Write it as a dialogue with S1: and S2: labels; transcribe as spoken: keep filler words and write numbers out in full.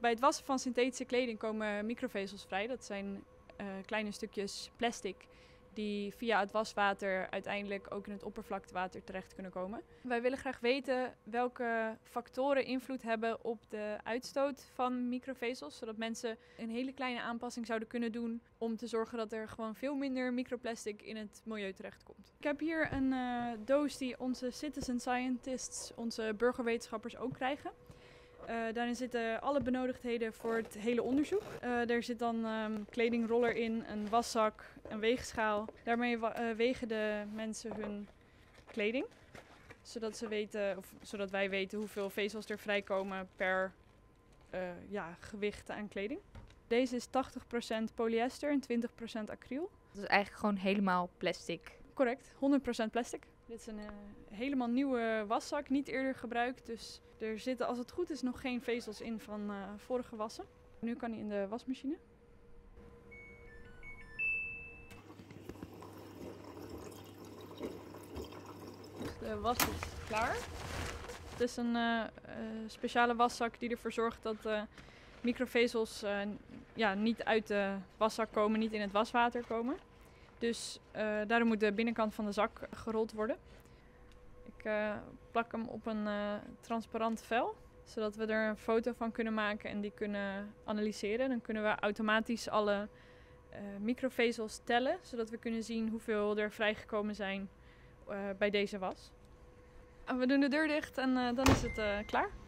S1: Bij het wassen van synthetische kleding komen microvezels vrij. Dat zijn uh, kleine stukjes plastic die via het waswater uiteindelijk ook in het oppervlaktewater terecht kunnen komen. Wij willen graag weten welke factoren invloed hebben op de uitstoot van microvezels, zodat mensen een hele kleine aanpassing zouden kunnen doen om te zorgen dat er gewoon veel minder microplastic in het milieu terechtkomt. Ik heb hier een uh, doos die onze citizen scientists, onze burgerwetenschappers ook krijgen. Uh, daarin zitten alle benodigdheden voor het hele onderzoek. Uh, er zit dan een um, kledingroller in, een waszak, een weegschaal. Daarmee uh, wegen de mensen hun kleding, zodat, ze weten, of, zodat wij weten hoeveel vezels er vrijkomen per uh, ja, gewicht aan kleding. Deze is tachtig procent polyester en twintig procent acryl.
S2: Dat is eigenlijk gewoon helemaal plastic.
S1: Correct, honderd procent plastic. Dit is een uh, helemaal nieuwe waszak, niet eerder gebruikt. Dus er zitten, als het goed is, nog geen vezels in van uh, vorige wassen. Nu kan hij in de wasmachine. Dus de was is klaar. Het is een uh, uh, speciale waszak die ervoor zorgt dat uh, microvezels uh, ja, niet uit de waszak komen, niet in het waswater komen. Dus uh, daarom moet de binnenkant van de zak gerold worden. Ik uh, plak hem op een uh, transparant vel, zodat we er een foto van kunnen maken en die kunnen analyseren. Dan kunnen we automatisch alle uh, microvezels tellen, zodat we kunnen zien hoeveel er vrijgekomen zijn uh, bij deze was. En we doen de deur dicht en uh, dan is het uh, klaar.